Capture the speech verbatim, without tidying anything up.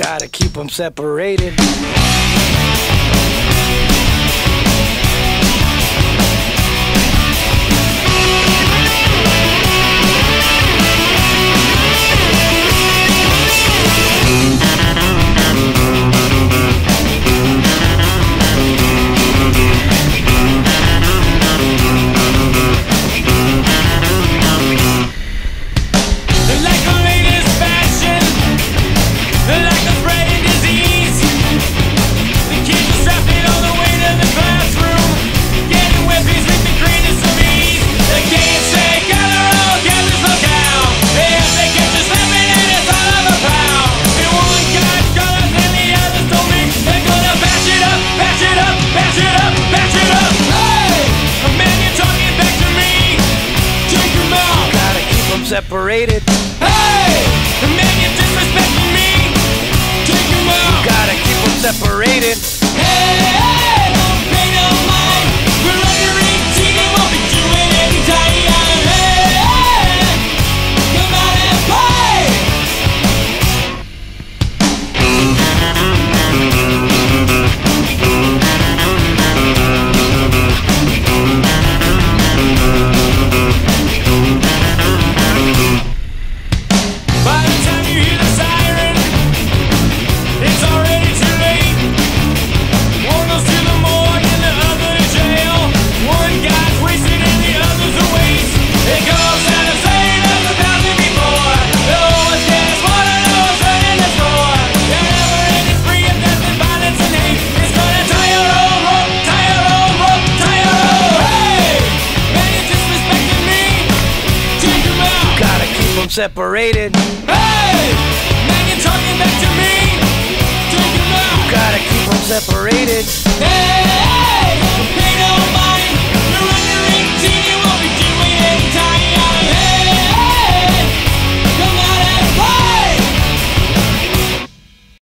Gotta keep them separated. Separated. Hey! The man you're disrespecting me! Take him out! You gotta keep them separated. Hey! Hey! Don't pay no mind! We're under eighteen and won't be doing any time! Hey! Hey! Come out and play! By the time you hear the siren, it's already too late. One goes to the morgue and the other to jail. One guy's wasted and the other's a waste. It goes out of sight as a thousand before. The oldest gas water knows running the store. They're never ending free of death and violence and hate. It's gonna tie your old rope, tie your old rope, tie your old. Hey! Man, you're disrespecting me. Take him out. Gotta keep them separated. Hey! Man, you're talking back to me. Take him out. Gotta keep them separated. Hey!